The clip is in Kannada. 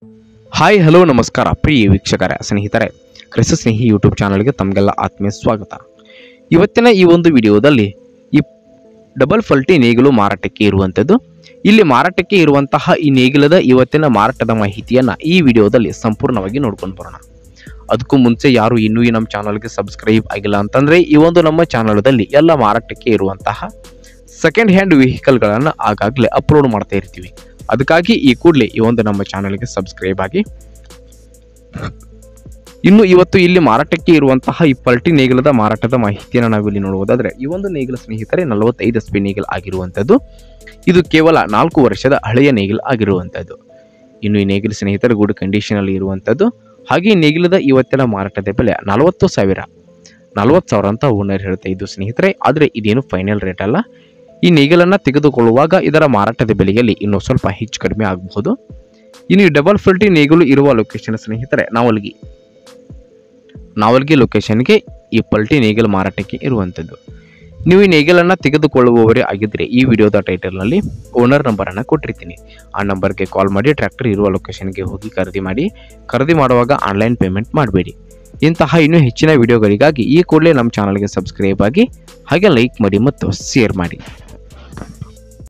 ಹಾಯ್ ಹಲೋ ನಮಸ್ಕಾರ ಪ್ರಿಯ ವೀಕ್ಷಕರೇ ಸ್ನೇಹಿತರೆ, ಕೃಷಿ ಸ್ನೇಹಿ ಯೂಟ್ಯೂಬ್ ಚಾನಲ್ಗೆ ತಮಗೆಲ್ಲ ಆತ್ಮೀಯ ಸ್ವಾಗತ. ಇವತ್ತಿನ ಈ ಒಂದು ವಿಡಿಯೋದಲ್ಲಿ ಈ ಡಬಲ್ ಪಲ್ಟಿ ನೇಗಿಲು ಮಾರಾಟಕ್ಕೆ ಇರುವಂಥದ್ದು. ಇಲ್ಲಿ ಮಾರಾಟಕ್ಕೆ ಇರುವಂತಹ ಈ ನೇಗಿಲದ ಇವತ್ತಿನ ಮಾರಾಟದ ಮಾಹಿತಿಯನ್ನು ಈ ವಿಡಿಯೋದಲ್ಲಿ ಸಂಪೂರ್ಣವಾಗಿ ನೋಡ್ಕೊಂಡು ಬರೋಣ. ಅದಕ್ಕೂ ಮುಂಚೆ ಯಾರು ಇನ್ನೂ ಈ ನಮ್ಮ ಚಾನಲ್ಗೆ ಸಬ್ಸ್ಕ್ರೈಬ್ ಆಗಿಲ್ಲ ಅಂತಂದರೆ ಈ ಒಂದು ನಮ್ಮ ಚಾನಲ್ದಲ್ಲಿ ಎಲ್ಲ ಮಾರಾಟಕ್ಕೆ ಇರುವಂತಹ ಸೆಕೆಂಡ್ ಹ್ಯಾಂಡ್ ವೆಹಿಕಲ್ಗಳನ್ನು ಆಗಾಗಲೇ ಅಪ್ಲೋಡ್ ಮಾಡ್ತಾ ಇರ್ತೀವಿ. ಅದಕ್ಕಾಗಿ ಈ ಕೂಡಲೇ ಈ ಒಂದು ನಮ್ಮ ಚಾನಲ್ಗೆ ಸಬ್ಸ್ಕ್ರೈಬ್ ಆಗಿ. ಇನ್ನು ಇವತ್ತು ಇಲ್ಲಿ ಮಾರಾಟಕ್ಕೆ ಇರುವಂತಹ ಈ ಪಲ್ಟಿ ನೇಗಿಲದ ಮಾರಾಟದ ಮಾಹಿತಿಯನ್ನು ನಾವಿಲ್ಲಿ ನೋಡುವುದಾದರೆ, ಈ ಒಂದು ನೇಗಿಲ ಸ್ನೇಹಿತರೆ 45 HP ನೇಗಿಲ್ ಆಗಿರುವಂಥದ್ದು. ಇದು ಕೇವಲ 4 ವರ್ಷದ ಹಳೆಯ ನೇಗಿಲ್ ಆಗಿರುವಂಥದ್ದು. ಇನ್ನು ಈ ನೇಗಿಲ ಸ್ನೇಹಿತರೆ ಗುಡ್ ಕಂಡೀಷನ್ ಅಲ್ಲಿ ಇರುವಂಥದ್ದು. ಹಾಗೆ ಈ ನೇಗಿಲದ ಇವತ್ತಿನ ಮಾರಾಟದ ಬೆಲೆ 40,000 ಅಂತ ಓನರ್ ಹೇಳ್ತಾ ಇದ್ದು ಸ್ನೇಹಿತರೆ. ಆದರೆ ಇದೇನು ಫೈನಲ್ ರೇಟ್ ಅಲ್ಲ. ಈ ನೇಗಿಲನ್ನು ತೆಗೆದುಕೊಳ್ಳುವಾಗ ಇದರ ಮಾರಾಟದ ಬೆಲೆಯಲ್ಲಿ ಇನ್ನೂ ಸ್ವಲ್ಪ ಹೆಚ್ಚು ಕಡಿಮೆ ಆಗಬಹುದು. ಇನ್ನು ಡಬಲ್ ಪಲ್ಟಿ ನೇಗಿಲು ಇರುವ ಲೊಕೇಶನ್ ಸ್ನೇಹಿತರೆ ನಾವಲ್ಗಿ ಲೊಕೇಶನ್ಗೆ ಈ ಪಲ್ಟಿ ನೇಗಿಲು ಮಾರಾಟಕ್ಕೆ ಇರುವಂಥದ್ದು. ನೀವು ಈ ನೇಗಿಲನ್ನು ತೆಗೆದುಕೊಳ್ಳುವವರೇ ಆಗಿದ್ದರೆ ಈ ವಿಡಿಯೋದ ಟೈಟಲ್ನಲ್ಲಿ ಓನರ್ ನಂಬರನ್ನು ಕೊಟ್ಟಿರ್ತೀನಿ. ಆ ನಂಬರ್ಗೆ ಕಾಲ್ ಮಾಡಿ ಟ್ರ್ಯಾಕ್ಟರ್ ಇರುವ ಲೊಕೇಶನ್ಗೆ ಹೋಗಿ ಖರೀದಿ ಮಾಡುವಾಗ ಆನ್ಲೈನ್ ಪೇಮೆಂಟ್ ಮಾಡಬೇಡಿ. ಇಂತಹ ಇನ್ನೂ ಹೆಚ್ಚಿನ ವಿಡಿಯೋಗಳಿಗಾಗಿ ಈ ಕೂಡಲೇ ನಮ್ಮ ಚಾನಲ್ಗೆ ಸಬ್ಸ್ಕ್ರೈಬ್ ಆಗಿ, ಹಾಗೆ ಲೈಕ್ ಮಾಡಿ ಮತ್ತು ಶೇರ್ ಮಾಡಿ.